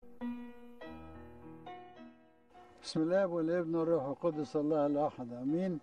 بسم الله والابن والروح القدس الله الأحد أمين.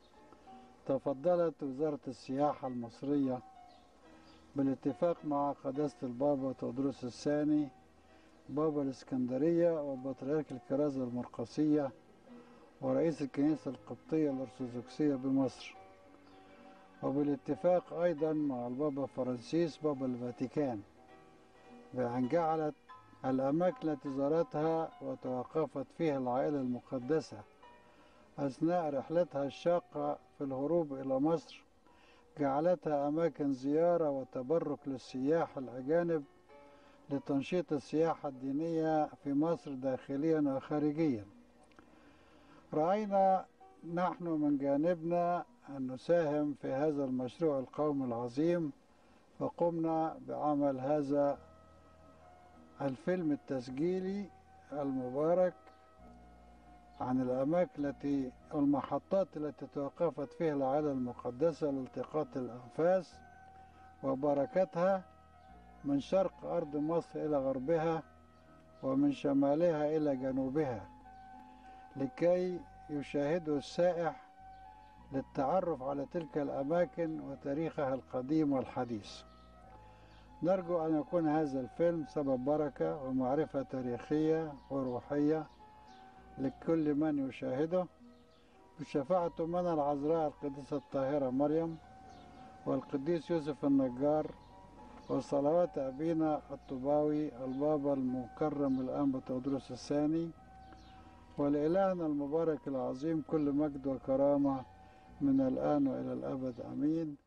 تفضلت وزارة السياحة المصرية بالاتفاق مع قداسة البابا تودروس الثاني بابا الإسكندرية وبطريرك الكرازة المرقسية ورئيس الكنيسة القبطية الأرثوذكسية بمصر، وبالاتفاق أيضا مع البابا فرانسيس بابا الفاتيكان، بأن جعلت الأماكن التي زارتها وتوقفت فيها العائلة المقدسة أثناء رحلتها الشاقة في الهروب إلى مصر جعلتها أماكن زيارة وتبرك للسياح الأجانب لتنشيط السياحة الدينية في مصر داخليا وخارجيا. رأينا نحن من جانبنا أن نساهم في هذا المشروع القومي العظيم، فقمنا بعمل هذا الفيلم التسجيلي المبارك عن الأماكن المحطات التي توقفت فيها العائلة المقدسة لالتقاط الأنفاس وبركتها من شرق أرض مصر إلى غربها ومن شمالها إلى جنوبها، لكي يشاهده السائح للتعرف على تلك الأماكن وتاريخها القديم والحديث. نرجو أن يكون هذا الفيلم سبب بركة ومعرفة تاريخية وروحية لكل من يشاهده، بشفاعة أمنا العذراء القديسة الطاهرة مريم والقديس يوسف النجار وصلوات أبينا الطوباوي البابا المكرم الأنبا تودروس الثاني، ولإلهنا المبارك العظيم كل مجد وكرامة من الآن وإلى الأبد آمين.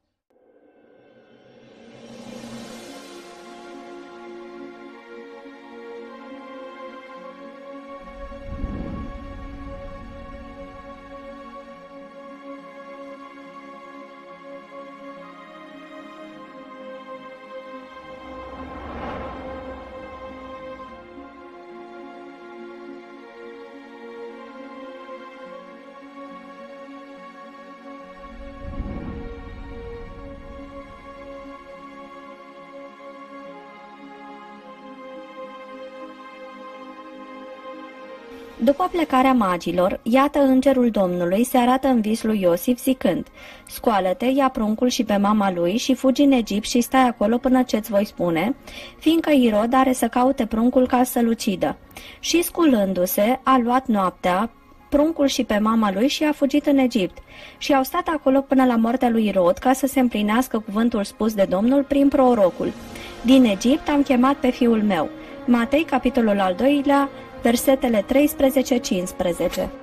După plecarea magilor, iată îngerul Domnului se arată în vis lui Iosif zicând: Scoală-te, ia pruncul și pe mama lui și fugi în Egipt și stai acolo până ce-ți voi spune, fiindcă Irod are să caute pruncul ca să-l ucidă. Și sculându-se, a luat noaptea pruncul și pe mama lui și a fugit în Egipt. Și au stat acolo până la moartea lui Irod, ca să se împlinească cuvântul spus de Domnul prin prorocul: Din Egipt am chemat pe fiul meu. Matei, capitolul al 2-lea, versetele 13-15.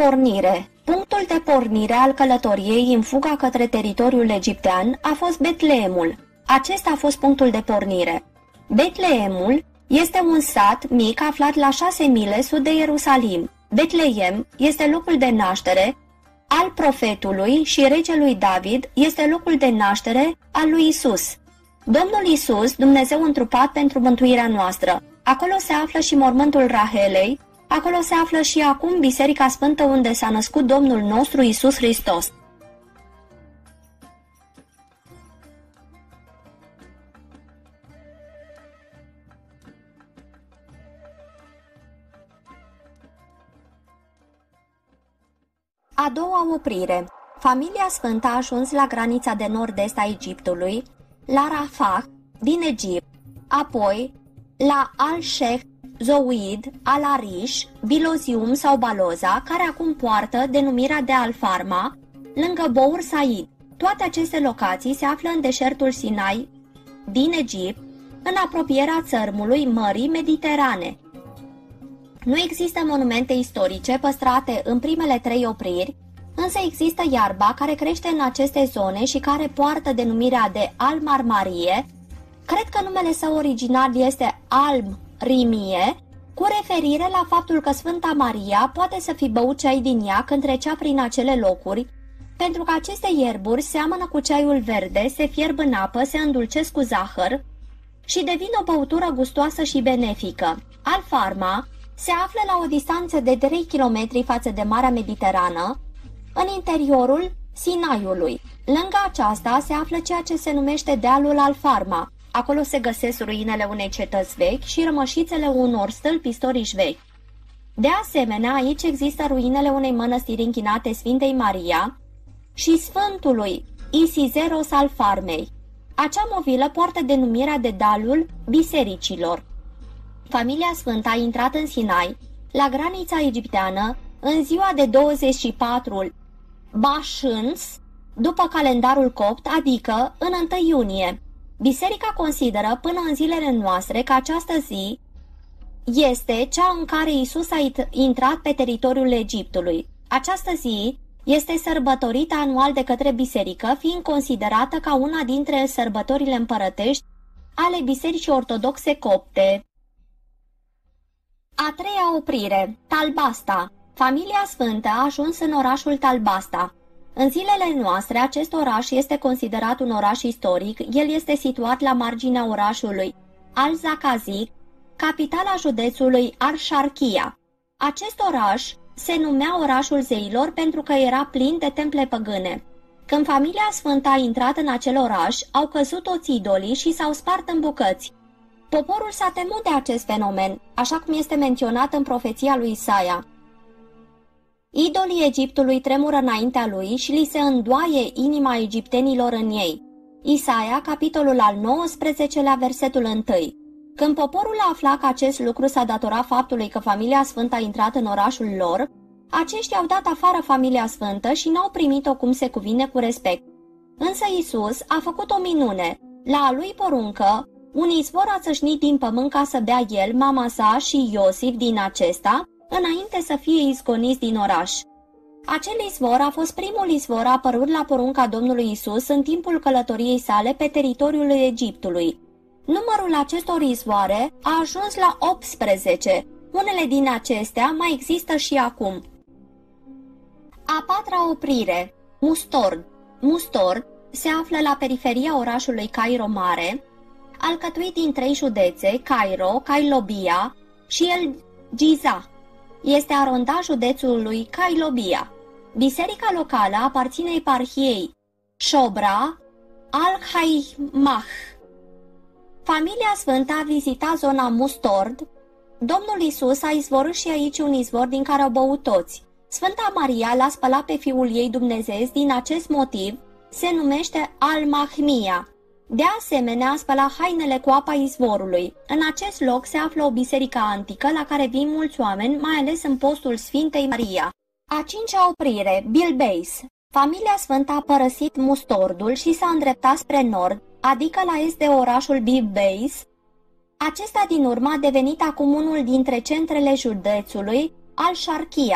pornire. Punctul de pornire al călătoriei în fuga către teritoriul egiptean a fost Betleemul. Acesta a fost punctul de pornire. Betleemul este un sat mic aflat la 6 mile sud de Ierusalim. Betleem este locul de naștere al profetului și regelui David, este locul de naștere al lui Isus. Domnul Isus, Dumnezeu întrupat pentru mântuirea noastră. Acolo se află și mormântul Rahelei, acolo se află și acum Biserica Sfântă unde s-a născut Domnul nostru Isus Hristos. A doua oprire. Familia Sfântă a ajuns la granița de nord-est a Egiptului, la Rafah, din Egipt, apoi la Al-Sheikh Zouid, Al-Arish, Bilozium sau Baloza, care acum poartă denumirea de Al-Farma, lângă Bour Said. Toate aceste locații se află în deșertul Sinai din Egipt, în apropierea țărmului Mării Mediterane. Nu există monumente istorice păstrate în primele 3 opriri, însă există iarba care crește în aceste zone și care poartă denumirea de Al-Marmarie. Cred că numele său original este Al-Rimie, cu referire la faptul că Sfânta Maria poate să fi băut ceai din ea când trecea prin acele locuri, pentru că aceste ierburi seamănă cu ceaiul verde, se fierb în apă, se îndulcesc cu zahăr și devin o băutură gustoasă și benefică. Al-Farma se află la o distanță de 3 km față de Marea Mediterană, în interiorul Sinaiului. Lângă aceasta se află ceea ce se numește dealul Al-Farma. Acolo se găsesc ruinele unei cetăți vechi și rămășițele unor stâlpi istorici vechi. De asemenea, aici există ruinele unei mănăstiri închinate Sfintei Maria și Sfântului Isizeros al Farmei. Acea movilă poartă denumirea de Dealul Bisericilor. Familia Sfântă a intrat în Sinai, la granița egipteană, în ziua de 24 Bașâns, după calendarul copt, adică în 1 iunie. Biserica consideră până în zilele noastre că această zi este cea în care Isus a intrat pe teritoriul Egiptului. Această zi este sărbătorită anual de către biserică, fiind considerată ca una dintre sărbătorile împărătești ale Bisericii Ortodoxe Copte. A treia oprire, Talbasta. Familia Sfântă a ajuns în orașul Talbasta. În zilele noastre, acest oraș este considerat un oraș istoric. El este situat la marginea orașului Al-Zakazic, capitala județului Ar-Sharkia. Acest oraș se numea orașul zeilor pentru că era plin de temple păgâne. Când familia Sfântă a intrat în acel oraș, au căzut toți idolii și s-au spart în bucăți. Poporul s-a temut de acest fenomen, așa cum este menționat în profeția lui Isaia. Idolii Egiptului tremură înaintea lui și li se îndoaie inima egiptenilor în ei. Isaia, capitolul al 19-lea, versetul 1. Când poporul afla că acest lucru s-a datorat faptului că familia Sfântă a intrat în orașul lor, aceștia au dat afară familia Sfântă și n-au primit-o cum se cuvine cu respect. Însă Isus a făcut o minune. La a lui poruncă, un izvor a țâșnit din pământ ca să bea el, mama sa și Iosif din acesta, înainte să fie izgoniți din oraș. Acel izvor a fost primul izvor apărut la porunca Domnului Isus în timpul călătoriei sale pe teritoriul Egiptului. Numărul acestor izvoare a ajuns la 18. Unele din acestea mai există și acum. A patra oprire, Mustord. Mustord se află la periferia orașului Cairo Mare, alcătuit din 3 județe, Cairo, Cailobia și El Giza. Este aronda județului Cailobia. Biserica locală aparține eparhiei Shobra al-Haimah. Familia Sfântă a vizitat zona Mustord. Domnul Isus a izvorât și aici un izvor din care au băut toți. Sfânta Maria l-a spălat pe Fiul ei Dumnezeu, din acest motiv se numește Al-Mahmia. De asemenea, a spălat hainele cu apa izvorului. În acest loc se află o biserică antică la care vin mulți oameni, mai ales în postul Sfintei Maria. A cincea oprire, Bilbeis. Familia Sfântă a părăsit Mustordul și s-a îndreptat spre nord, adică la est de orașul Bilbeis. Acesta din urmă a devenit acum unul dintre centrele județului Al-Sharkia.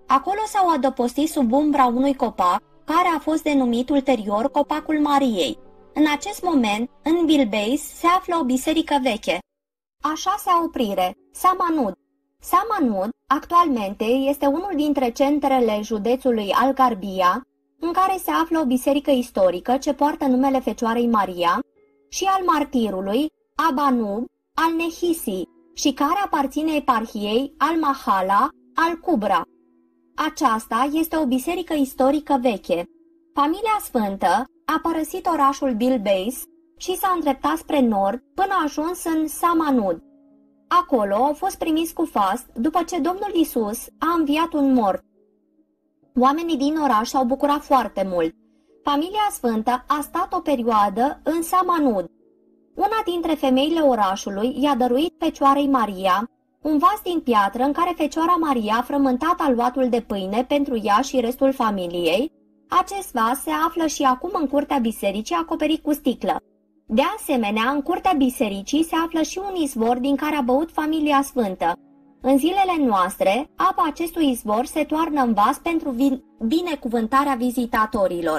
Acolo s-au adăpostit sub umbra unui copac, care a fost denumit ulterior Copacul Mariei. În acest moment, în Bilbeis, se află o biserică veche. A șasea oprire, Samanud. Samanud, actualmente, este unul dintre centrele județului Al-Garbia, în care se află o biserică istorică ce poartă numele Fecioarei Maria, și al martirului Abanub al Nehisi, și care aparține eparhiei Al-Mahala al Kubra. Aceasta este o biserică istorică veche. Familia Sfântă a părăsit orașul Bilbeis și s-a îndreptat spre nord până a ajuns în Samanud. Acolo au fost primiți cu fast după ce Domnul Isus a înviat un mort. Oamenii din oraș s-au bucurat foarte mult. Familia Sfântă a stat o perioadă în Samanud. Una dintre femeile orașului i-a dăruit Fecioarei Maria un vas din piatră în care Fecioara Maria a frământat aluatul de pâine pentru ea și restul familiei. Acest vas se află și acum în curtea bisericii, acoperit cu sticlă. De asemenea, în curtea bisericii se află și un izvor din care a băut familia Sfântă. În zilele noastre, apa acestui izvor se toarnă în vas pentru binecuvântarea vizitatorilor.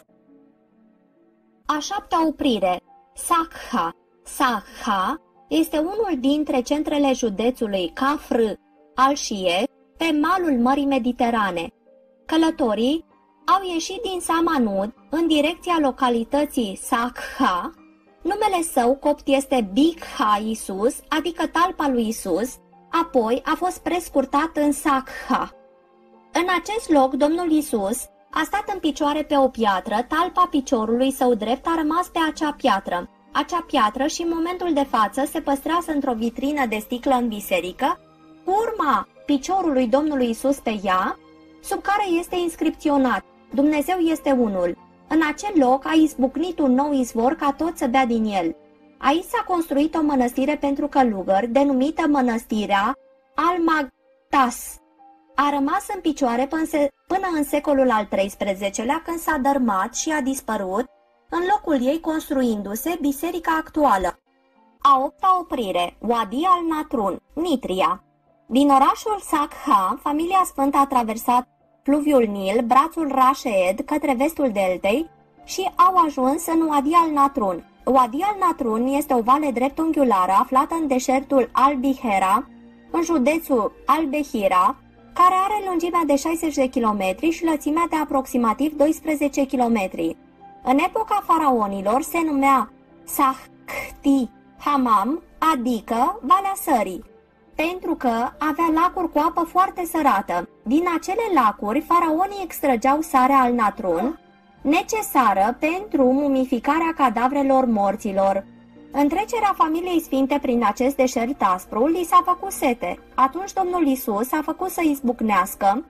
A șaptea oprire, Sakha. Sakha este unul dintre centrele județului Kafr al Șie, pe malul Mării Mediterane. Călătorii au ieșit din Samanud în direcția localității Sakha. Numele său copt este Bigha Isus, adică talpa lui Isus, apoi a fost prescurtat în Sakha. În acest loc, Domnul Isus a stat în picioare pe o piatră, talpa piciorului său drept a rămas pe acea piatră. Acea piatră și în momentul de față se păstrează într-o vitrină de sticlă în biserică, cu urma piciorului Domnului Isus pe ea, sub care este inscripționat: Dumnezeu este unul. În acel loc a izbucnit un nou izvor ca tot să bea din el. Aici s-a construit o mănăstire pentru călugări, denumită Mănăstirea Al-Magtas. A rămas în picioare până în secolul al XIII-lea, când s-a dărmat și a dispărut, în locul ei construindu-se biserica actuală. A opta oprire, Wadi al-Natrun, Nitria. Din orașul Sakha, familia Sfântă a traversat fluviul Nil, brațul Rashed, către vestul deltei și au ajuns în Wadi al-Natrun. Wadi al-Natrun este o vale dreptunghiulară aflată în deșertul Al-Bihera, în județul Al-Behira, care are lungimea de 60 de kilometri și lățimea de aproximativ 12 kilometri. În epoca faraonilor se numea Sakhti Hamam, adică Valea Sării, pentru că avea lacuri cu apă foarte sărată. Din acele lacuri, faraonii extrăgeau sarea al-Natrun, necesară pentru mumificarea cadavrelor morților. În trecerea familiei sfinte prin acest deșert aspru, li s-a făcut sete. Atunci Domnul Isus a făcut să izbucnească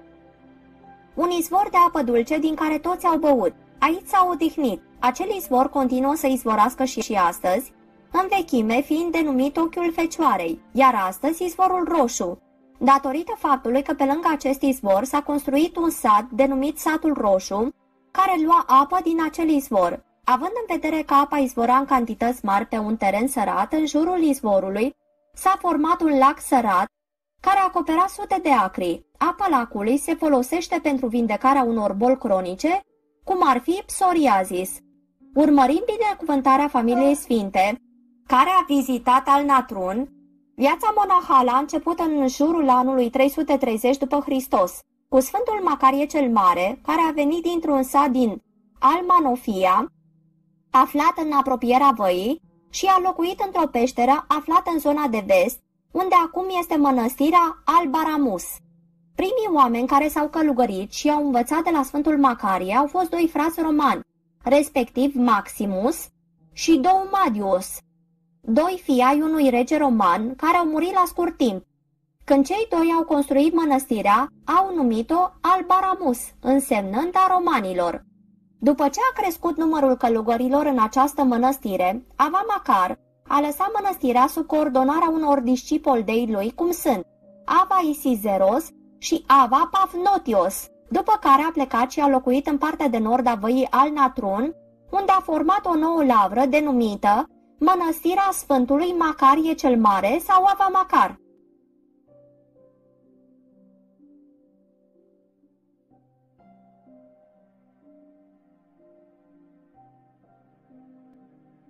un izvor de apă dulce din care toți au băut. Aici s-au odihnit. Acel izvor continuă să izvorască și astăzi, în vechime fiind denumit Ochiul Fecioarei, iar astăzi izvorul Roșu, datorită faptului că pe lângă acest izvor s-a construit un sat denumit Satul Roșu, care lua apă din acel izvor. Având în vedere că apa izvora în cantități mari pe un teren sărat, în jurul izvorului s-a format un lac sărat care acopera sute de acri. Apa lacului se folosește pentru vindecarea unor boli cronice, cum ar fi psoriazis. Urmărind binecuvântarea familiei sfinte, care a vizitat al-Natrun, viața monahală a început în jurul anului 330 după Hristos, cu Sfântul Macarie cel Mare, care a venit dintr-un sat din Al-Manofia, aflat în apropierea văii, și a locuit într-o peșteră aflată în zona de vest, unde acum este mănăstirea Al-Baramus. Primii oameni care s-au călugărit și au învățat de la Sfântul Macarie au fost doi frați romani, respectiv Maximus și Doumadius, doi fii ai unui rege roman care au murit la scurt timp. Când cei doi au construit mănăstirea, au numit-o Al-Baramus, însemnând a romanilor. După ce a crescut numărul călugărilor în această mănăstire, Ava Macar a lăsat mănăstirea sub coordonarea unor discipoli de-ai lui, cum sunt Ava Isizeros și Ava Pafnotios, după care a plecat și a locuit în partea de nord a văii Al-Natrun, unde a format o nouă lavră denumită Mănăstirea Sfântului Macarie cel Mare sau Ava Macar.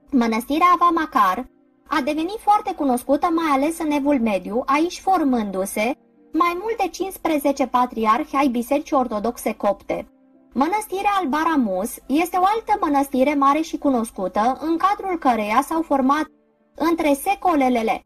Mănăstirea Avamacar a devenit foarte cunoscută mai ales în Evul Mediu, aici formându-se mai mult de 15 patriarhi ai Bisericii Ortodoxe Copte. Mănăstirea Al-Baramus este o altă mănăstire mare și cunoscută, în cadrul căreia s-au format între secolele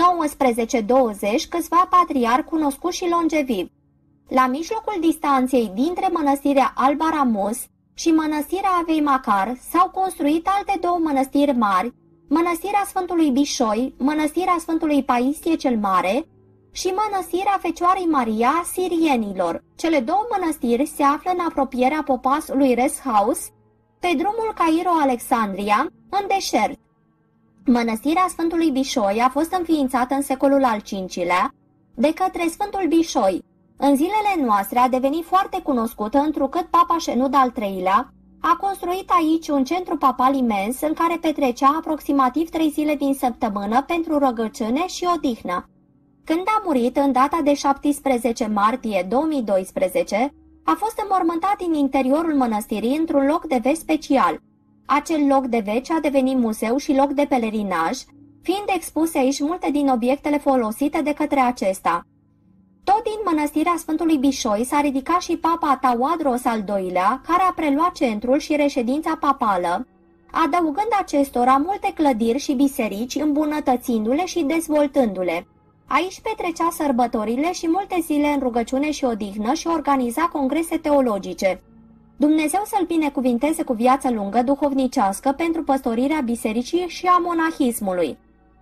19-20 câțiva patriarhi cunoscuți și longevivi. La mijlocul distanței dintre mănăstirea Al-Baramus și mănăstirea Avei Macar s-au construit alte două mănăstiri mari, mănăstirea Sfântului Bișoi, mănăstirea Sfântului Paistie cel Mare și mănăstirea Fecioarei Maria a Sirienilor. Cele două mănăstiri se află în apropierea popasului Rest House, pe drumul Cairo-Alexandria, în deșert. Mănăstirea Sfântului Bișoi a fost înființată în secolul al V-lea de către Sfântul Bișoi. În zilele noastre a devenit foarte cunoscută întrucât Papa Șenud al III-lea a construit aici un centru papal imens în care petrecea aproximativ 3 zile din săptămână pentru rugăciune și odihnă. Când a murit în data de 17 martie 2012, a fost înmormântat în interiorul mănăstirii într-un loc de veci special. Acel loc de veci a devenit muzeu și loc de pelerinaj, fiind expuse aici multe din obiectele folosite de către acesta. Tot din mănăstirea Sfântului Bișoi s-a ridicat și Papa Tawadros al II-lea, care a preluat centrul și reședința papală, adăugând acestora multe clădiri și biserici, îmbunătățindu-le și dezvoltându-le. Aici petrecea sărbătorile și multe zile în rugăciune și odihnă și organiza congrese teologice. Dumnezeu să-l binecuvinteze cu viață lungă duhovnicească pentru păstorirea bisericii și a monahismului.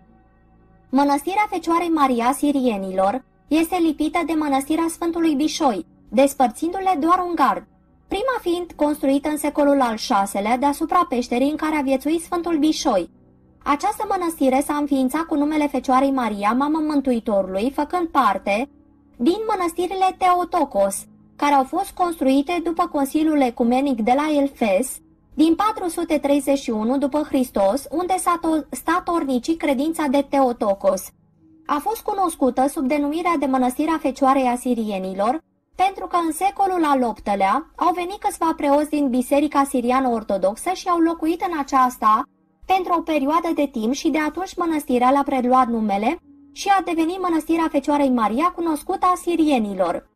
Mănăstirea Fecioarei Maria Sirienilor este lipită de mănăstirea Sfântului Bișoi, despărțindu-le doar un gard, prima fiind construită în secolul al VI-lea deasupra peșterii în care a viețuit Sfântul Bișoi. Această mănăstire s-a înființat cu numele Fecioarei Maria, Mamă Mântuitorului, făcând parte din mănăstirile Teotocos, care au fost construite după Consiliul Ecumenic de la Elfes din 431 după Hristos, unde s-a statornicit credința de Teotocos. A fost cunoscută sub denumirea de Mănăstirea Fecioarei a Sirienilor, pentru că în secolul al VIII-lea au venit câțiva preoți din Biserica Siriană Ortodoxă și au locuit în aceasta pentru o perioadă de timp și de atunci mănăstirea le-a preluat numele și a devenit Mănăstirea Fecioarei Maria, cunoscută a Sirienilor.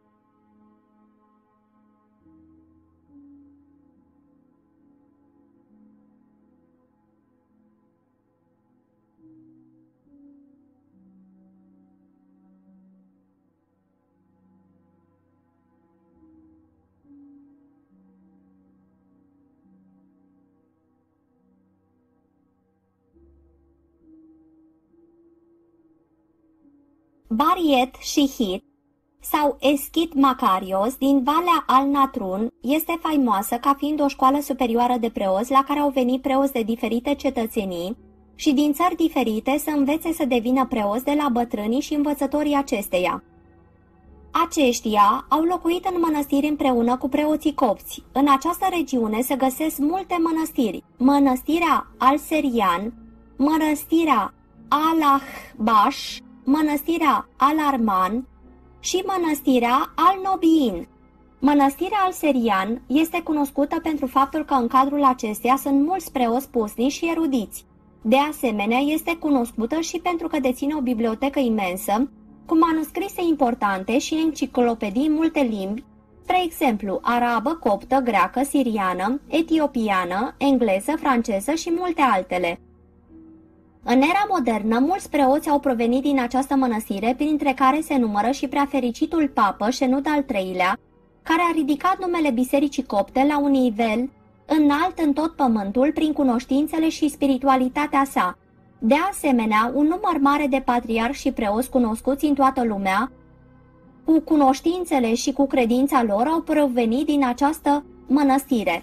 Bariet Shihit sau Eschit Macarios din Valea Al Natrun este faimoasă ca fiind o școală superioară de preoți la care au venit preoți de diferite cetățenii și din țări diferite să învețe să devină preoți de la bătrânii și învățătorii acesteia. Aceștia au locuit în mănăstiri împreună cu preoții copți. În această regiune se găsesc multe mănăstiri: Mănăstirea Al-Serian, Mănăstirea Al-Ahbash, Mănăstirea Al-Arman și Mănăstirea Al-Nobiin. Mănăstirea Al-Serian este cunoscută pentru faptul că în cadrul acesteia sunt mulți preoți pusnici și erudiți. De asemenea, este cunoscută și pentru că deține o bibliotecă imensă, cu manuscrise importante și enciclopedii în multe limbi, spre exemplu arabă, coptă, greacă, siriană, etiopiană, engleză, franceză și multe altele. În era modernă, mulți preoți au provenit din această mănăstire, printre care se numără și preafericitul papă Șenud al III-lea, care a ridicat numele Bisericii Copte la un nivel înalt în tot pământul prin cunoștințele și spiritualitatea sa. De asemenea, un număr mare de patriarhi și preoți cunoscuți în toată lumea, cu cunoștințele și cu credința lor, au provenit din această mănăstire.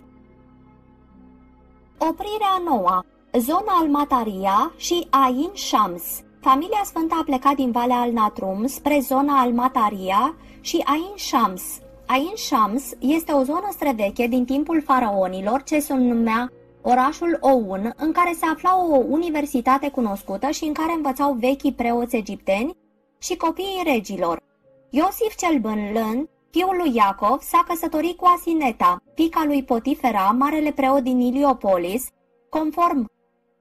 Oprirea noua. Zona Al-Mataria și Ain Shams. Familia Sfântă a plecat din Valea Al Natrum spre zona Al-Mataria și Ain Shams. Ain Shams este o zonă străveche din timpul faraonilor ce se numea orașul Oun, în care se afla o universitate cunoscută și în care învățau vechii preoți egipteni și copiii regilor. Iosif cel Blând, fiul lui Iacov, s-a căsătorit cu Asineta, fiica lui Potifera, marele preot din Iliopolis, conform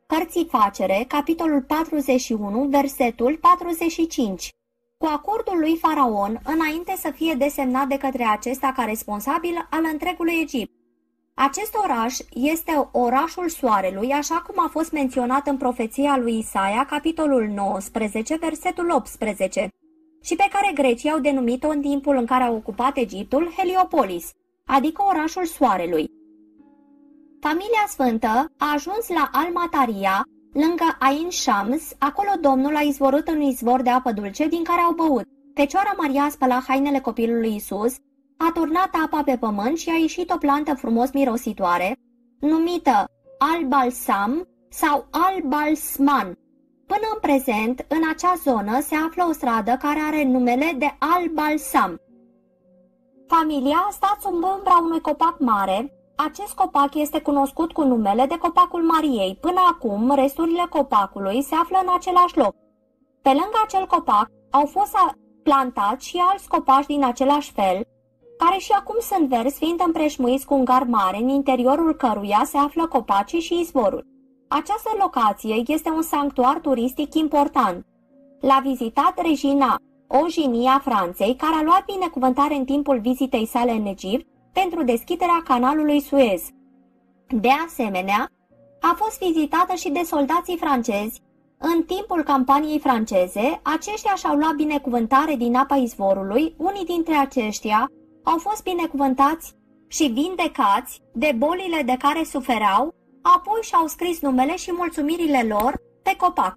Cărții Facere, capitolul 41, versetul 45. Cu acordul lui Faraon, înainte să fie desemnat de către acesta ca responsabil al întregului Egipt. Acest oraș este orașul soarelui, așa cum a fost menționat în profeția lui Isaia, capitolul 19, versetul 18, și pe care grecii au denumit-o în timpul în care au ocupat Egiptul Heliopolis, adică orașul soarelui. Familia sfântă a ajuns la Al-Mataria, lângă Ain Shams. Acolo Domnul a izvorât un izvor de apă dulce din care au băut. Fecioara Maria a spălat hainele copilului Iisus, a turnat apa pe pământ și a ieșit o plantă frumos mirositoare, numită Al-Balsam sau Al-Balsman. Până în prezent, în acea zonă se află o stradă care are numele de Al-Balsam. Familia a stat sub umbra unui copac mare. Acest copac este cunoscut cu numele de Copacul Mariei. Până acum, resturile copacului se află în același loc. Pe lângă acel copac au fost plantați și alți copaci din același fel, care și acum sunt verzi, fiind împrejmuiți cu un gar mare, în interiorul căruia se află copacii și izvorul. Această locație este un sanctuar turistic important. L-a vizitat regina Oginia Franței, care a luat binecuvântare în timpul vizitei sale în Egipt pentru deschiderea canalului Suez. De asemenea, a fost vizitată și de soldații francezi. În timpul campaniei franceze, aceștia și-au luat binecuvântare din apa izvorului. Unii dintre aceștia au fost binecuvântați și vindecați de bolile de care suferau, apoi și-au scris numele și mulțumirile lor pe copac.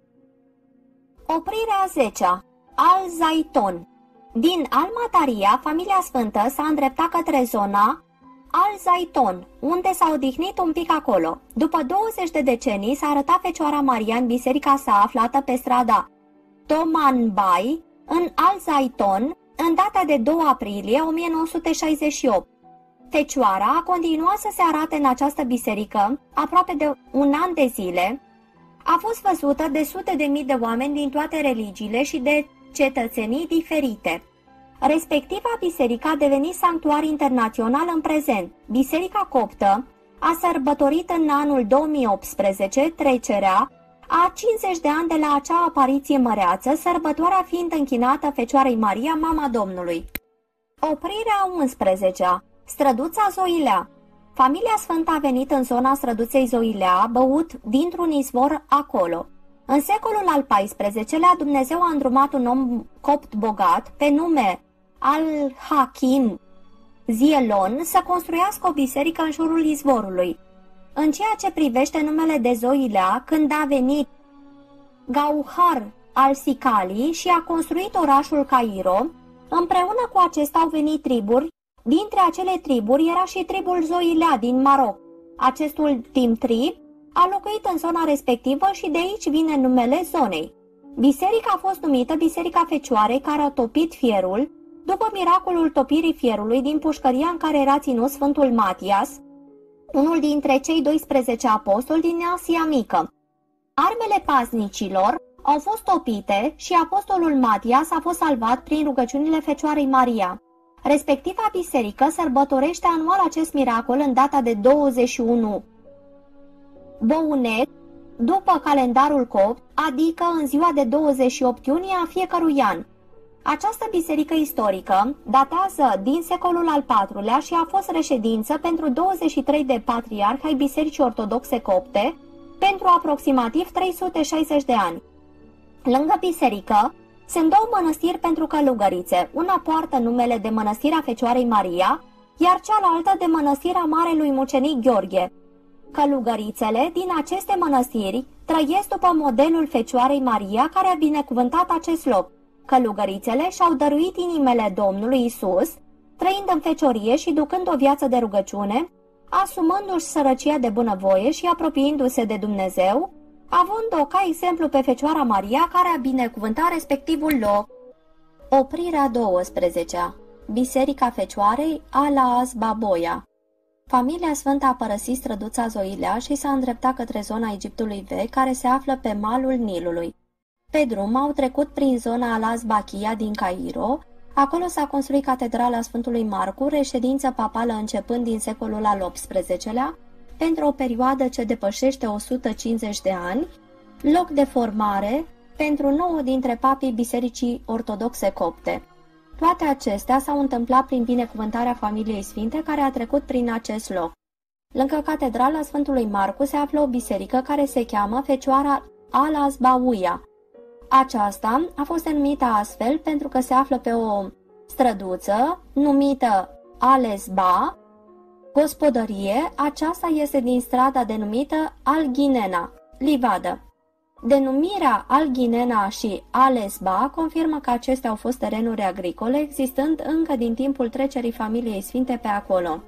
Oprirea 10-a, Al-Zaiton. Din Al-Mataria, familia sfântă s-a îndreptat către zona Al-Zaiton, unde s-a odihnit un pic acolo. După 20 de decenii s-a arătat Fecioara Maria în biserica sa aflată pe strada Tomanbai, în Al-Zaiton, în data de 2 aprilie 1968. Fecioara a continuat să se arate în această biserică aproape de un an de zile. A fost văzută de sute de mii de oameni din toate religiile și de cetățenii diferite. Respectiva biserică a devenit sanctuar internațional în prezent. Biserica coptă a sărbătorit în anul 2018 trecerea a 50 de ani de la acea apariție măreață, sărbătoarea fiind închinată Fecioarei Maria, Mama Domnului. Oprirea 11-a, Străduța Zoilea. Familia sfântă a venit în zona străduței Zoilea, băut dintr-un izvor acolo. În secolul al XIV-lea, Dumnezeu a îndrumat un om copt bogat, pe nume Al-Hakim Zielon, să construiască o biserică în jurul izvorului. În ceea ce privește numele de Zoilea, când a venit Gauhar al-Sicali și a construit orașul Cairo, împreună cu acesta au venit triburi. Dintre acele triburi era și tribul Zoilea din Maroc. Acest ultim trib a locuit în zona respectivă și de aici vine numele zonei. Biserica a fost numită Biserica Fecioarei, care a topit fierul, după miracolul topirii fierului din pușcăria în care era ținut Sfântul Matias, unul dintre cei 12 apostoli din Asia Mică. Armele paznicilor au fost topite și apostolul Matias a fost salvat prin rugăciunile Fecioarei Maria. Respectiva biserică sărbătorește anual acest miracol în data de 21 Bounet, după calendarul copt, adică în ziua de 28 iunie a fiecărui an. Această biserică istorică datează din secolul al IV-lea și a fost reședință pentru 23 de patriarhi ai Bisericii Ortodoxe Copte pentru aproximativ 360 de ani. Lângă biserică sunt două mănăstiri pentru călugărițe. Una poartă numele de Mănăstirea Fecioarei Maria, iar cealaltă de Mănăstirea Marelui Mucenic Gheorghe. Călugărițele din aceste mănăstiri trăiesc după modelul Fecioarei Maria, care a binecuvântat acest loc. Călugărițele și-au dăruit inimile Domnului Isus, trăind în feciorie și ducând o viață de rugăciune, asumându-și sărăcia de bunăvoie și apropiindu-se de Dumnezeu, având-o ca exemplu pe Fecioara Maria, care a binecuvântat respectivul loc. Oprirea 12-a, Biserica Fecioarei Ala Baboia. Familia sfântă a părăsit străduța Zoilea și s-a îndreptat către zona Egiptului vechi, care se află pe malul Nilului. Pe drum au trecut prin zona Al-Azbachia din Cairo. Acolo s-a construit catedrala Sfântului Marcu, reședință papală începând din secolul al XVIII-lea, pentru o perioadă ce depășește 150 de ani, loc de formare pentru 9 dintre papii Bisericii Ortodoxe Copte. Toate acestea s-au întâmplat prin binecuvântarea familiei sfinte care a trecut prin acest loc. Lângă catedrala Sfântului Marcu se află o biserică care se cheamă Fecioara Alasbauia. Aceasta a fost denumită astfel pentru că se află pe o străduță numită Alesba, gospodărie. Aceasta este din strada denumită Alghinena, livadă. Denumirea Alghinena și Alesba confirmă că acestea au fost terenuri agricole, existând încă din timpul trecerii familiei sfinte pe acolo.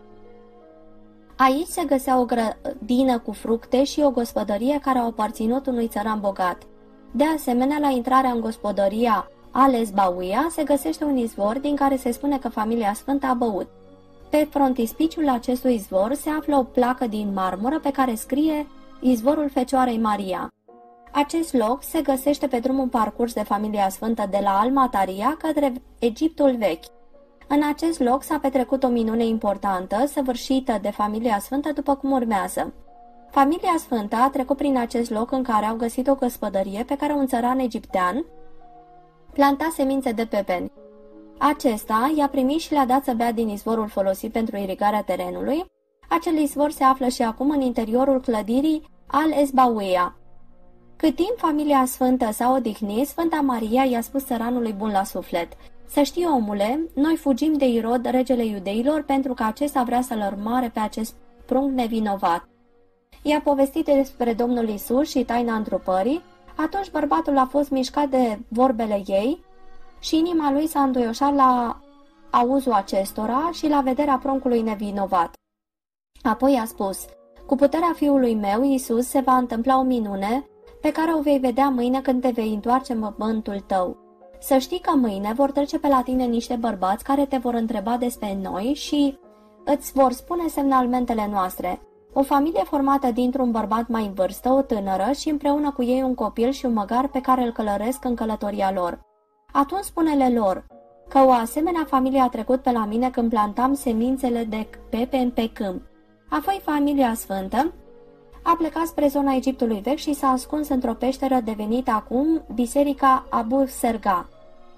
Aici se găsea o grădină cu fructe și o gospodărie care au aparținut unui țăran bogat. De asemenea, la intrarea în gospodăria Alesbauia se găsește un izvor din care se spune că familia sfântă a băut. Pe frontispiciul acestui izvor se află o placă din marmură pe care scrie Izvorul Fecioarei Maria. Acest loc se găsește pe drumul parcurs de familia sfântă de la Almataria către Egiptul vechi. În acest loc s-a petrecut o minune importantă, săvârșită de familia sfântă după cum urmează. Familia sfântă a trecut prin acest loc în care au găsit o gospodărie pe care un țăran egiptean planta semințe de pepeni. Acesta i-a primit și le-a dat să bea din izvorul folosit pentru irigarea terenului. Acel izvor se află și acum în interiorul clădirii Al-Esbauia. Cât timp familia sfântă s-a odihnit, Sfânta Maria i-a spus țăranului bun la suflet: să știi, omule, noi fugim de Irod, regele iudeilor, pentru că acesta vrea să-l urmare pe acest prunc nevinovat. I-a povestit despre Domnul Isus și taina întrupării. Atunci bărbatul a fost mișcat de vorbele ei și inima lui s-a înduioșat la auzul acestora și la vederea pruncului nevinovat. Apoi a spus: cu puterea fiului meu, Isus, se va întâmpla o minune pe care o vei vedea mâine când te vei întoarce în pământul tău. Să știi că mâine vor trece pe la tine niște bărbați care te vor întreba despre noi și îți vor spune semnalmentele noastre. O familie formată dintr-un bărbat mai în vârstă, o tânără și împreună cu ei un copil și un măgar pe care îl călăresc în călătoria lor. Atunci spune-le lor că o asemenea familie a trecut pe la mine când plantam semințele de pepeni pe câmp. Apoi familia sfântă a plecat spre zona Egiptului vechi și s-a ascuns într-o peșteră devenită acum Biserica Abu Serga.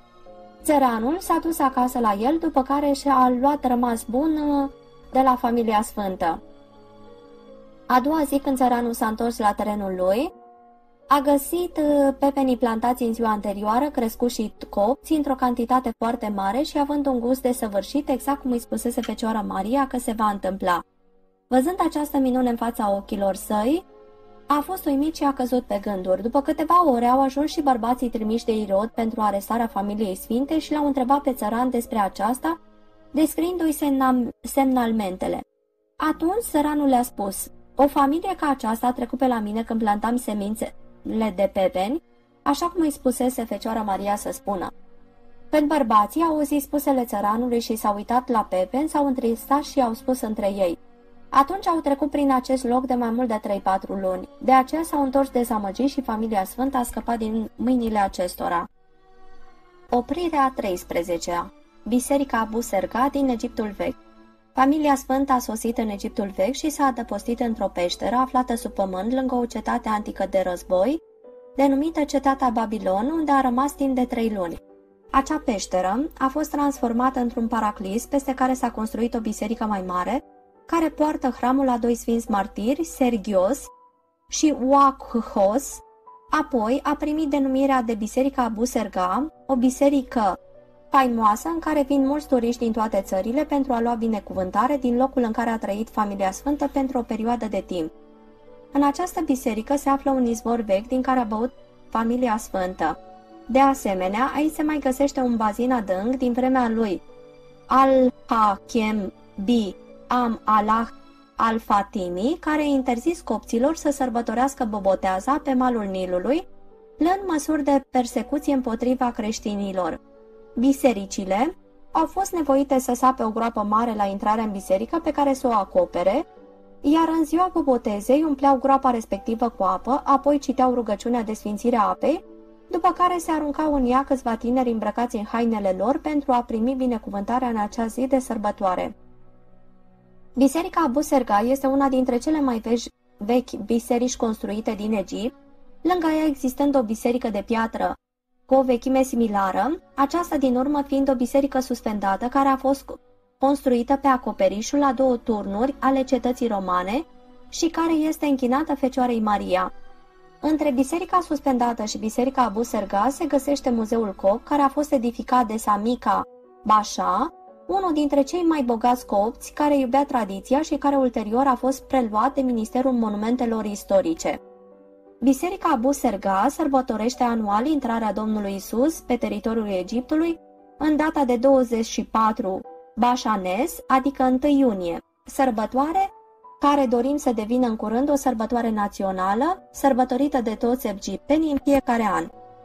Țăranul s-a dus acasă la el, după care și-a luat rămas bun de la familia sfântă. A doua zi, când țăranul s-a întors la terenul lui, a găsit pepenii plantați în ziua anterioară, crescuți și copți într-o cantitate foarte mare și având un gust desăvârșit, exact cum îi spusese Fecioara Maria că se va întâmpla. Văzând această minune în fața ochilor săi, a fost uimit și a căzut pe gânduri. După câteva ore au ajuns și bărbații trimiși de Irod pentru arestarea familiei sfinte și l-au întrebat pe țăran despre aceasta, descriindu-i semnalmentele. Atunci țăranul le-a spus: o familie ca aceasta a trecut pe la mine când plantam semințele de pepeni, așa cum îi spusese Fecioara Maria să spună. Când bărbații au auzit spusele țăranului și s-au uitat la pepeni, s-au întristat și au spus între ei: atunci au trecut prin acest loc de mai mult de 3-4 luni. De aceea s-au întors dezamăgiți și familia sfântă a scăpat din mâinile acestora. Oprirea 13-a. Biserica Abu Serga din Egiptul vechi. Familia sfântă a sosit în Egiptul vechi și s-a adăpostit într-o peșteră aflată sub pământ lângă o cetate antică de război, denumită Cetatea Babilon, unde a rămas timp de 3 luni. Acea peșteră a fost transformată într-un paraclis peste care s-a construit o biserică mai mare, care poartă hramul a 2 sfinți martiri, Sergios și Oakhos. Apoi a primit denumirea de Biserica Abu Serga, o biserică faimoasă în care vin mulți turiști din toate țările pentru a lua binecuvântare din locul în care a trăit familia sfântă pentru o perioadă de timp. În această biserică se află un izvor vechi din care a băut familia sfântă. De asemenea, aici se mai găsește un bazin adânc din vremea lui Al-Hakem bi Am Allah al-Fatimi, care a interzis copților să sărbătorească boboteaza pe malul Nilului, luând măsuri de persecuție împotriva creștinilor. Bisericile au fost nevoite să sape o groapă mare la intrarea în biserică pe care să o acopere, iar în ziua bobotezei umpleau groapa respectivă cu apă, apoi citeau rugăciunea de sfințire a apei, după care se aruncau în ea câțiva tineri îmbrăcați în hainele lor pentru a primi binecuvântarea în acea zi de sărbătoare. Biserica Abu Serga este una dintre cele mai vechi biserici construite din Egipt, lângă ea existând o biserică de piatră cu o vechime similară, aceasta din urmă fiind o biserică suspendată care a fost construită pe acoperișul la 2 turnuri ale cetății romane și care este închinată Fecioarei Maria. Între biserica suspendată și biserica Abu Serga se găsește muzeul cop, care a fost edificat de Samika Basha, unul dintre cei mai bogați copți care iubea tradiția și care ulterior a fost preluat de Ministerul Monumentelor Istorice. Biserica Abu Serga sărbătorește anual intrarea Domnului Isus pe teritoriul Egiptului în data de 24 Bashanes, adică 1 iunie, sărbătoare care dorim să devină în curând o sărbătoare națională, sărbătorită de toți egiptenii în fiecare an.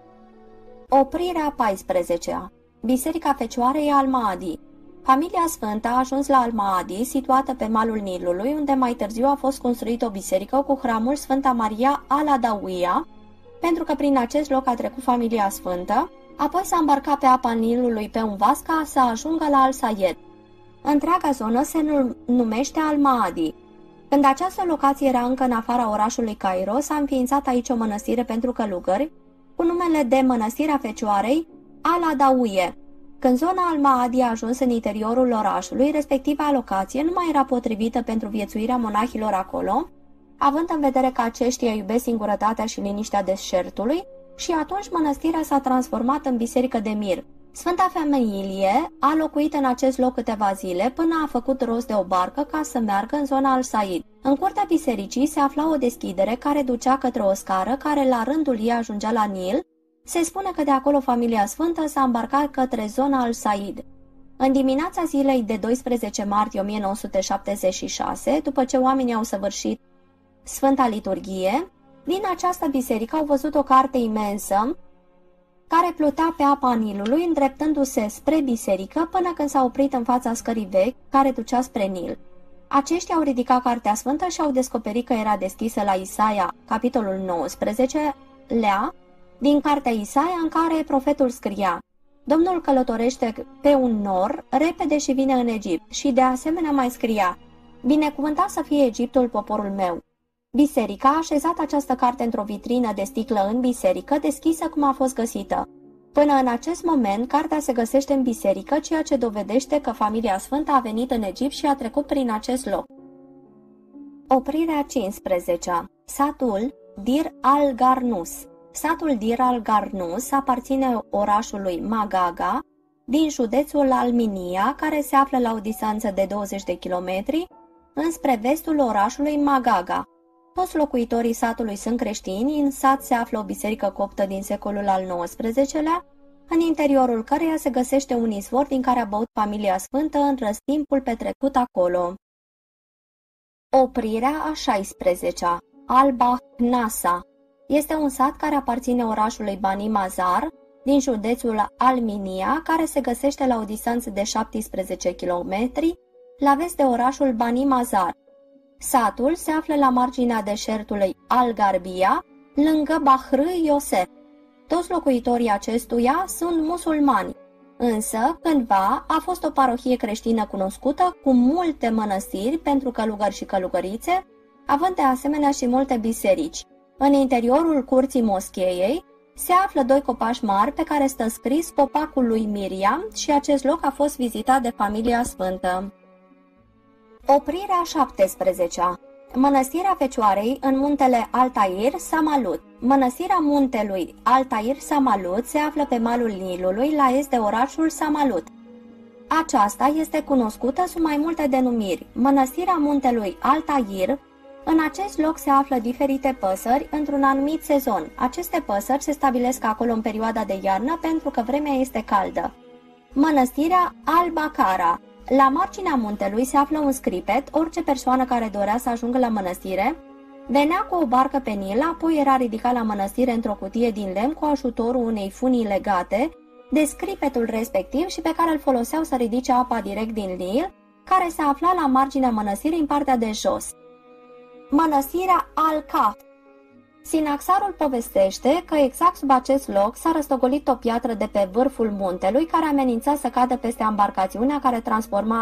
Oprirea 14-a. Biserica Fecioarei Al-Mahdi. Familia Sfântă a ajuns la Al-Mahdi, situată pe malul Nilului, unde mai târziu a fost construită o biserică cu hramul Sfânta Maria Al-Adawiya, pentru că prin acest loc a trecut familia Sfântă, apoi s-a îmbarcat pe apa Nilului pe un vas ca să ajungă la Al-Sayed. Întreaga zonă se numește Al-Mahdi. Când această locație era încă în afara orașului Cairo, s-a înființat aici o mănăstire pentru călugări, cu numele de Mănăstirea Fecioarei Al-Adawiya. Când zona Al-Mahdi a ajuns în interiorul orașului, respectiva locație nu mai era potrivită pentru viețuirea monahilor acolo, având în vedere că aceștia iubesc singurătatea și liniștea deșertului, și atunci mănăstirea s-a transformat în biserică de mir. Sfânta Familie a locuit în acest loc câteva zile până a făcut rost de o barcă ca să meargă în zona Al-Sayed. În curtea bisericii se afla o deschidere care ducea către o scară care la rândul ei ajungea la Nil. Se spune că de acolo familia Sfântă s-a îmbarcat către zona Al-Sayed. În dimineața zilei de 12 martie 1976, după ce oamenii au săvârșit Sfânta Liturghie, din această biserică au văzut o carte imensă care plutea pe apa Nilului, îndreptându-se spre biserică până când s-a oprit în fața scării vechi care ducea spre Nil. Aceștia au ridicat Cartea Sfântă și au descoperit că era deschisă la Isaia, capitolul 19, din Cartea Isaia, în care profetul scria: Domnul călătorește pe un nor repede și vine în Egipt, și de asemenea mai scria: Binecuvântat să fie Egiptul, poporul meu. Biserica a așezat această carte într-o vitrină de sticlă în biserică, deschisă cum a fost găsită. Până în acest moment, cartea se găsește în biserică, ceea ce dovedește că familia Sfântă a venit în Egipt și a trecut prin acest loc. Oprirea 15-a. Satul Dir al-Garnus. Satul Dir al-Garnus aparține orașului Magaga, din județul Al-Minia, care se află la o distanță de 20 de kilometri, înspre vestul orașului Magaga. Toți locuitorii satului sunt creștini, în sat se află o biserică coptă din secolul al XIX-lea, în interiorul căreia se găsește un izvor din care a băut familia Sfântă în răstimpul petrecut acolo. Oprirea a 16-a. Al-Bahnasa. Este un sat care aparține orașului Bani Mazar, din județul Al-Minia, care se găsește la o distanță de 17 km, la vest de orașul Bani Mazar. Satul se află la marginea deșertului Al-Garbia, lângă Bahr Iosef. Toți locuitorii acestuia sunt musulmani, însă cândva a fost o parohie creștină cunoscută, cu multe mănăstiri pentru călugări și călugărițe, având de asemenea și multe biserici. În interiorul curții moscheiei se află 2 copaci mari pe care stă scris copacul lui Miriam și acest loc a fost vizitat de familia Sfântă. Oprirea 17-a. Mănăstirea Fecioarei în muntele Altair Samalut. Mănăstirea muntelui Altair Samalut se află pe malul Nilului, la est de orașul Samalut. Aceasta este cunoscută sub mai multe denumiri. Mănăstirea muntelui Altair. În acest loc se află diferite păsări într-un anumit sezon. Aceste păsări se stabilesc acolo în perioada de iarnă pentru că vremea este caldă. Mănăstirea Al-Bacara. La marginea muntelui se află un scripet. Orice persoană care dorea să ajungă la mănăstire venea cu o barcă pe Nil, apoi era ridicat la mănăstire într-o cutie din lemn cu ajutorul unei funii legate de scripetul respectiv și pe care îl foloseau să ridice apa direct din Nil, care se afla la marginea mănăstirii în partea de jos. Mănăstirea Al-Kaf. Sinaxarul povestește că exact sub acest loc s-a răstogolit o piatră de pe vârful muntelui care amenința să cadă peste embarcațiunea care transforma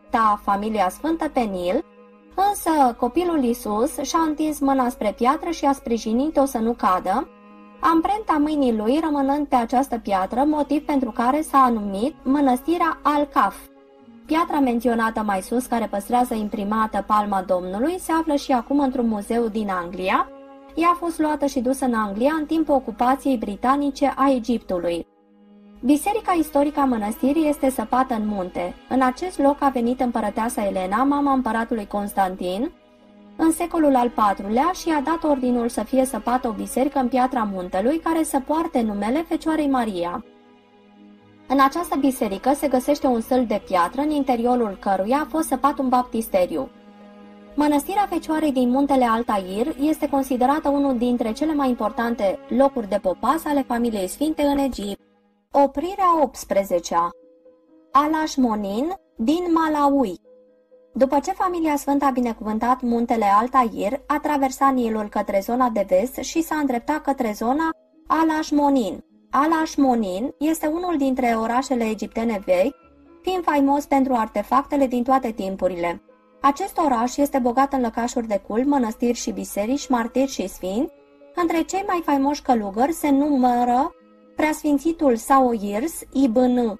familia sfântă pe Nil, însă copilul Iisus și-a întins mâna spre piatră și a sprijinit-o să nu cadă, amprenta mâinii lui rămânând pe această piatră, motiv pentru care s-a numit mănăstirea Al-Kaf. Piatra menționată mai sus, care păstrează imprimată palma Domnului, se află și acum într-un muzeu din Anglia. Ea a fost luată și dusă în Anglia în timpul ocupației britanice a Egiptului. Biserica istorică a mănăstirii este săpată în munte. În acest loc a venit împărăteasa Elena, mama împăratului Constantin, în secolul al IV-lea și a dat ordinul să fie săpată o biserică în piatra muntelui, care să poarte numele Fecioarei Maria. În această biserică se găsește un sâl de piatră, în interiorul căruia a fost săpat un baptisteriu. Mănăstirea Fecioarei din muntele Altair este considerată unul dintre cele mai importante locuri de popas ale familiei sfinte în Egipt. Oprirea 18-a. Al-Ashmonin din Malawi. După ce familia sfântă a binecuvântat muntele Altair, a traversat Nilul către zona de vest și s-a îndreptat către zona Al-Ashmonin. Al-Ashmonin este unul dintre orașele egiptene vechi, fiind faimos pentru artefactele din toate timpurile. Acest oraș este bogat în lăcașuri de cult, mănăstiri și biserici, martiri și sfinți. Între cei mai faimoși călugări se numără preasfințitul Saoirs ibn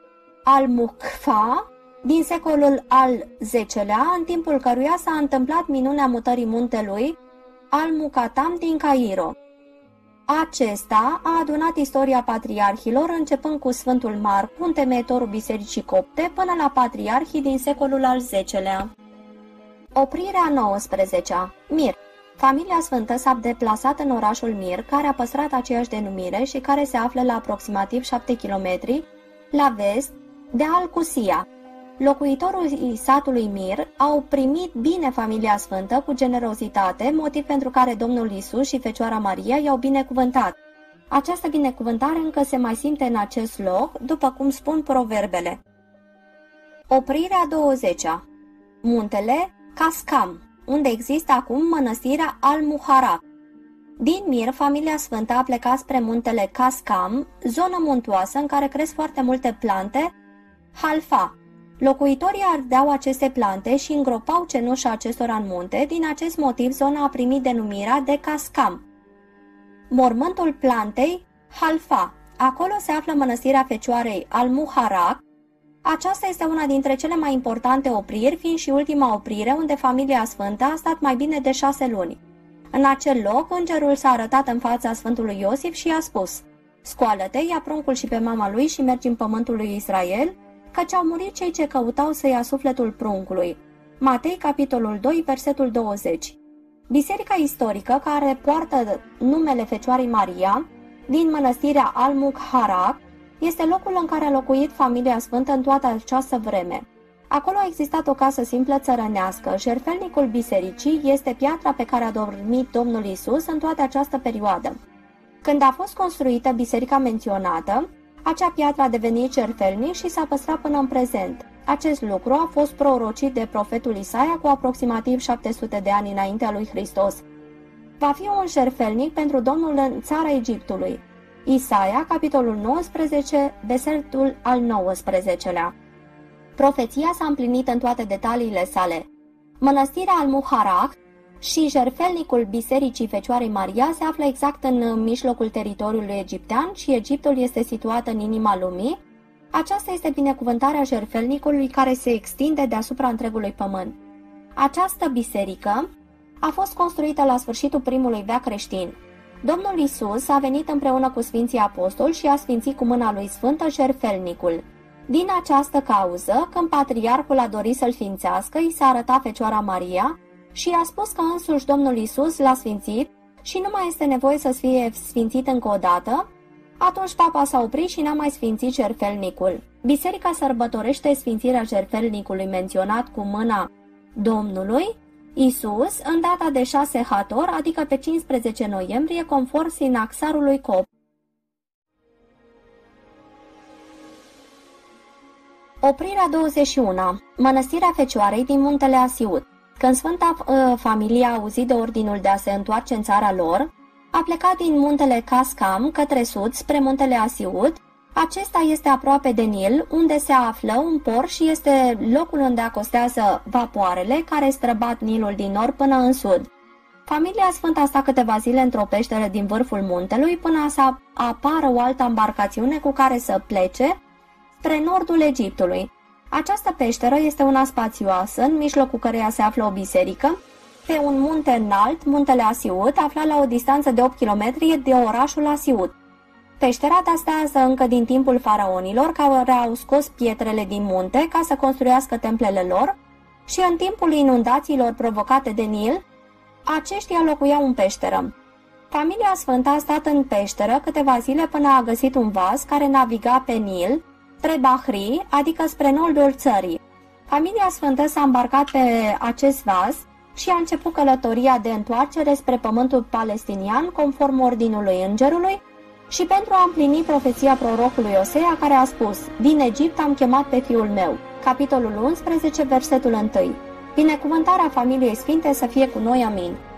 al-Mukfa din secolul al X-lea, în timpul căruia s-a întâmplat minunea mutării muntelui al-Mukatam din Cairo. Acesta a adunat istoria patriarhilor, începând cu Sfântul Marcu, întemeitorul bisericii copte, până la patriarhii din secolul al X-lea. Oprirea 19-a. Mir. Familia sfântă s-a deplasat în orașul Mir, care a păstrat aceeași denumire și care se află la aproximativ 7 km la vest de Al-Qusia. Locuitorii satului Mir au primit bine familia sfântă cu generozitate, motiv pentru care Domnul Iisus și Fecioara Maria i-au binecuvântat. Această binecuvântare încă se mai simte în acest loc, după cum spun proverbele. Oprirea 20-a. Muntele Cascam, unde există acum mănăstirea Al-Muharraq. Din Mir, familia sfântă a plecat spre muntele Cascam, zonă muntoasă în care cresc foarte multe plante, halfa. Locuitorii ardeau aceste plante și îngropau cenușa acestora în munte, din acest motiv zona a primit denumirea de Cascam. Mormântul plantei halfa. Acolo se află mănăstirea Fecioarei Al-Muharraq. Aceasta este una dintre cele mai importante opriri, fiind și ultima oprire unde familia sfântă a stat mai bine de 6 luni. În acel loc, îngerul s-a arătat în fața Sfântului Iosif și i-a spus: "Scoală-te, ia pruncul și pe mama lui și mergi în pământul lui Israel, căci au murit cei ce căutau să ia sufletul pruncului." Matei, capitolul 2, versetul 20. Biserica istorică, care poartă numele Fecioarei Maria, din mănăstirea Al-Muharraq, este locul în care a locuit familia sfântă în toată această vreme. Acolo a existat o casă simplă țărănească. Jertfelnicul bisericii este piatra pe care a dormit Domnul Iisus în toată această perioadă. Când a fost construită biserica menționată, acea piatră a devenit jertfelnic și s-a păstrat până în prezent. Acest lucru a fost prorocit de profetul Isaia cu aproximativ 700 de ani înaintea lui Hristos. Va fi un jertfelnic pentru Domnul în țara Egiptului. Isaia, capitolul 19, versetul al 19-lea. Profeția s-a împlinit în toate detaliile sale. Mănăstirea Al-Muharraq și jertfelnicul Bisericii Fecioarei Maria se află exact în mijlocul teritoriului egiptean și Egiptul este situat în inima lumii. Aceasta este binecuvântarea jertfelnicului care se extinde deasupra întregului pământ. Această biserică a fost construită la sfârșitul primului veac creștin. Domnul Iisus a venit împreună cu Sfinții Apostoli și a sfințit cu mâna lui sfântă jertfelnicul. Din această cauză, când patriarhul a dorit să-l ființească, i s-a arătat Fecioara Maria și i-a spus că însuși Domnul Iisus l-a sfințit și nu mai este nevoie să fie sfințit încă o dată. Atunci papa s-a oprit și n-a mai sfințit jertfelnicul. Biserica sărbătorește sfințirea jertfelnicului menționat cu mâna Domnului Iisus în data de 6 Hator, adică pe 15 noiembrie, conform sinaxarului copt. Oprirea 21. Mănăstirea Fecioarei din muntele Asiut. Când Sfânta Familie a auzit de ordinul de a se întoarce în țara lor, a plecat din muntele Cascam către sud spre muntele Asiut, Acesta este aproape de Nil, unde se află un port și este locul unde acostează vapoarele care străbat Nilul din nord până în sud. Familia Sfânt a stat câteva zile într-o peșteră din vârful muntelui până să apară o altă embarcațiune cu care să plece spre nordul Egiptului. Această peșteră este una spațioasă, în mijlocul căreia se află o biserică, pe un munte înalt, muntele Asiut, aflat la o distanță de 8 km de orașul Asiut. Peștera datează încă din timpul faraonilor, care au scos pietrele din munte ca să construiască templele lor și în timpul inundațiilor provocate de Nil, aceștia locuiau în peșteră. Familia Sfântă a stat în peșteră câteva zile până a găsit un vas care naviga pe Nil spre Bahri, adică spre nordul țării. Familia Sfântă s-a îmbarcat pe acest vas și a început călătoria de întoarcere spre pământul palestinian conform ordinului îngerului și pentru a împlini profeția prorocului Osea care a spus: din Egipt am chemat pe fiul meu. Capitolul 11, versetul 1. Binecuvântarea familiei Sfinte să fie cu noi, amin.